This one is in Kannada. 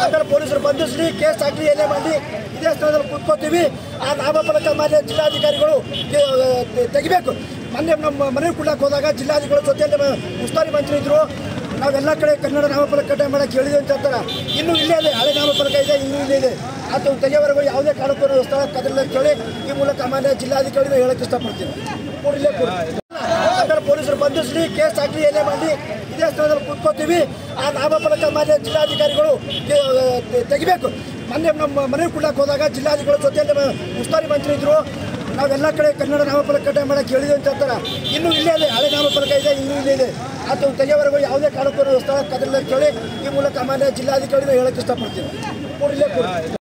ಆಮೇಲೆ ಪೊಲೀಸರು ಬಂಧಿಸಿ ಕೇಸ್ ಹಾಕಿ ಏನೇ ಮಾಡಿ ಇದೇ ಸ್ಥಳದಲ್ಲಿ ಕೂತ್ಕೋತೀವಿ. ಆ ನಾಮಫಲಕ ಮಾನ್ಯ ಜಿಲ್ಲಾಧಿಕಾರಿಗಳು ತೆಗಿಬೇಕು. ಮೊನ್ನೆ ನಮ್ಮ ಮನೆ ಕುಳ್ಳಕ್ಕೆ ಹೋದಾಗ ಜಿಲ್ಲಾಧಿಕಾರಿಗಳ ಜೊತೆಯಲ್ಲಿ ಉಸ್ತುವಾರಿ ಮಂತ್ರಿ ಇದ್ರು. ನಾವೆಲ್ಲ ಕಡೆ ಕನ್ನಡ ನಾಮಫಲಕ ಕಡ್ಡಾಯ ಮಾಡೋಕ್ಕೆ ಹೇಳಿದ್ವಿ ಅಂತ ಹೇಳ್ತಾರೆ. ಇನ್ನೂ ಇಲ್ಲೇ ಇದೆ, ಹಳೆ ನಾಮಫಲಕ ಇದೆ, ಇನ್ನೂ ಇಲ್ಲೇ ಇದೆ. ಅದು ತೆಗೆಯವರೆಗೂ ಯಾವುದೇ ಕಾರಣಕ್ಕೂ ಸ್ಥಳ ಕದಲಿಲ್ಲ ಅಂತ ಹೇಳಿ ಈ ಮೂಲಕ ಮಾನ್ಯ ಜಿಲ್ಲಾಧಿಕಾರಿಗಳು ಹೇಳಕ್ಕೆ ಇಷ್ಟಪಡ್ತೀನಿ. ಆಮೇಲೆ ಪೊಲೀಸರು ಬಂಧಿಸಿ ಕೇಸ್ ಹಾಕಿ ಏನೇ ಮಾಡಿ ಇದೇ ಸ್ಥಳದಲ್ಲಿ ಕೂತ್ಕೋತೀವಿ. ಆ ನಾಮಫಲಕ ಮಾನ್ಯ ಜಿಲ್ಲಾಧಿಕಾರಿಗಳು ತೆಗಿಬೇಕು. ಮೊನ್ನೆ ನಮ್ಮ ಮನೆ ಕುಳ್ಳಕ್ಕೆ ಹೋದಾಗ ಜಿಲ್ಲಾಧಿಕಾರಿಗಳ ಜೊತೆಯಲ್ಲಿ ಉಸ್ತುವಾರಿ ಮಂತ್ರಿ ಇದ್ರು. ನಾವೆಲ್ಲ ಕಡೆ ಕನ್ನಡ ನಾಮಫಲಕ ಕಡ್ಡಾಯ ಮಾಡೋಕ್ಕೆ ಹೇಳಿದ್ವಿ ಅಂತ ಹೇಳ್ತಾರೆ. ಇನ್ನೂ ಇಲ್ಲೇ ಇದೆ, ಹಳೆ ನಾಮಫಲಕ ಇದೆ, ಇನ್ನೂ ಇಲ್ಲೇ ಇದೆ. ಅದು ತೆಗೆಯವರೆಗೂ ಯಾವುದೇ ಕಾರಣಕ್ಕೂ ಸ್ಥಳ ಕದಲಿಲ್ಲ ಅಂತ ಹೇಳಿ ಈ ಮೂಲಕ ಮಾನ್ಯ ಜಿಲ್ಲಾಧಿಕಾರಿಗಳು ಹೇಳಕ್ಕೆ ಇಷ್ಟಪಡ್ತೀನಿ.